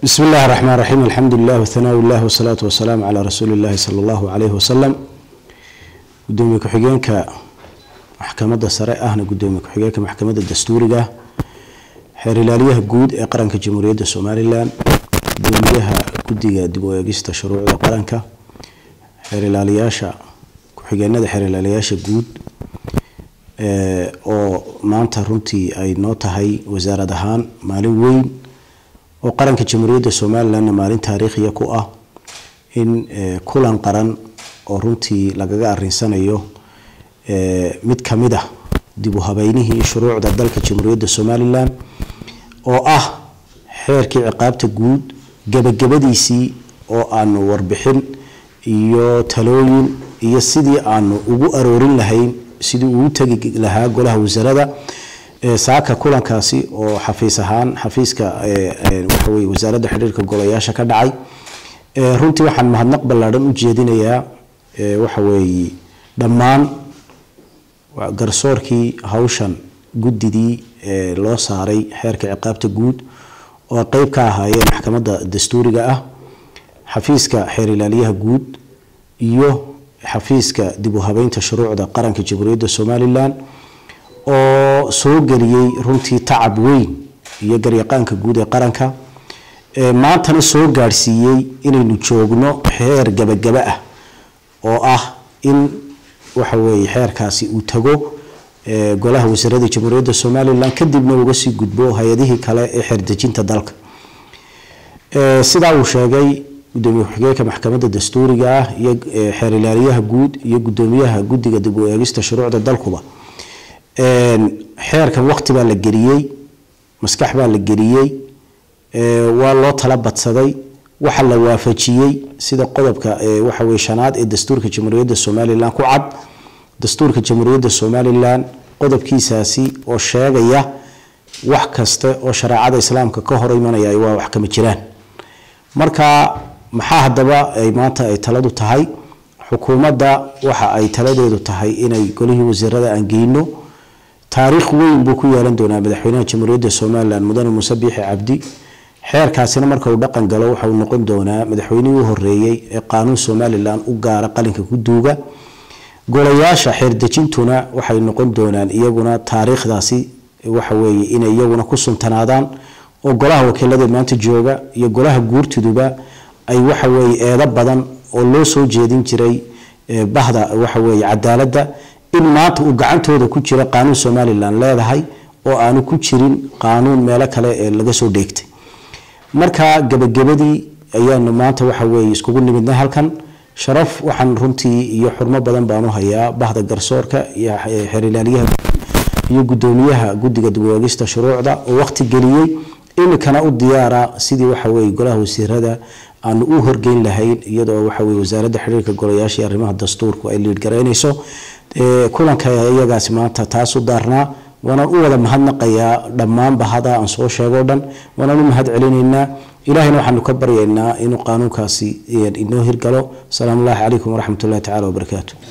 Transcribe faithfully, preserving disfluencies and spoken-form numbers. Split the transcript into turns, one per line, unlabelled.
بسم الله الرحمن الرحيم الحمد لله والثناء الله والصلاة والسلام على رسول الله صلى الله عليه وسلم. قدومي كحجينك محكمة السراء أهنا قدومي كحجينك محكمة الدستورية حريلاليها جود أقرنك جمهورية الصوماليلان قدوميها قدية دبويجيس تشروع أقرنك حريلالياشا كحجيننا حريلالياشا جود أو ما أنت رنتي أي نوتة هاي وزارة دهان مالي وين وقرن كجمهورية الصومال لأن مالين تاريخي يكوه إن كلن قرن ورنتي لقاء الرئيسان أيوه مد كمده دبوها بينه شروع ضد كجمهورية الصومال لأن أو أه حير كعقاب تجود جب جبديسي أو أن وربحين يو تلوين يسدي أن أبو أرورين لهين سيدي وتجي لها قولها وزارة saaka kulankaasi oo xafiis ahaan xafiiska waxa weey wasaaradda xiriirka golayaasha ka dhacay runtii waxaan mahadnaq ballaaran u jeedinayaa waxa weey dhammaan garsoorkii hawshan gudidii loo saaray xeerka ciqaabta guud oo qayb ka ahaayeen maxkamadda dastuuriga ah xafiiska xeer ilaaliyaha guud iyo xafiiska dib u habeynta shuruucda qaranka jamhuuriyadda Soomaaliland oo soo galiyay runtii tacab weyn iyo garyaqaanka guud ee qaranka ee maantana soo gaarsiiyay inaynu joogno xeer gabagaba ah oo ah in waxa weey xeerkaasi uu tago ee golaha wasaaradda jamhuuriyadda Soomaaliland kadibna uga sii gudbo hay'adihii kale ee xeer dejinta dalka ee sida uu sheegay gudoomiye xigeenka maxkamadda dastuuriga ah iyo xeer ilaaliyaha guud iyo gudoomiyaha guddiga dib u eegista shuruucda dalkuba xeerkan waqti baa la geliyay maskax baa la geliyay ee waa loo tala badsaday waxa la waafajiyay sida qodobka ee waxa weey shanaad ee dastuurka jamhuuriyadda Soomaaliland ku cad dastuurka jamhuuriyadda Soomaaliland qodobkiisaasi oo sheegaya wax kasta oo shariicada islaamka ka hor imanaya ay waa wax kama jiraan marka maxaa hadaba ay maanta ay taladu tahay xukuumadda waxa ay taladeedu tahay inay golihii wasiirada aan geeyno taariikh weyn buu ku yeelan doonaa madaxweynaha jamhuuriyadda Soomaaliland mudane Muuse Biixi Cabdi xeerkaasina marka uu dhaqan galo waxa uu noqon doonaa madaxweynihii u horeeyay ee qaanuun Soomaaliland u gaara qalinka ku duuga golayaasha xeer dejintuna waxay noqon doonaan iyaguna taariikhdaasi waxa weeye in iyaguna ku suntanaadaan oo golaha wakiilada maanta jooga iyo golaha guurtiduba ay waxa weeye eeda badan oo loo soo jeedin jiray bahda waxa weeye cadaaladda in maanta uu gacantooda ku jira qaanuun Soomaaliland leedahay oo aanu ku jirin qaanuun meelo kale ee laga soo dheegtay marka gabagabadii ayaanu maanta waxa weey isku nimidnaa halkan sharaf waxaan runtii iyo xurmo badan baan u hayaa bahda garsoorka iyo xeer ilaaliyaha iyo gudoomiyaha guddiga dib u eegista shuruucda oo waqti geliyay in kana u diyaara sidii waxa weey golaha wasiirada aan u horgeyn lahayn iyadoo waxa weey wasaaradda xiriirka golayaasha iyo arrimaha dastuurku ay lead gareynayso ee kulanka iyagaas maanta taas u daarnaa wana u wada mahadnaqayaa dhammaan bahada aan soo sheego dhan wana u mahad celinaynaa ilaahayna waxaanu ka baryaynaa inuu qaanuunkaasi inoo hirgalo salaamu alaykum wa rahmatullahi ta'ala wa barakaatuh.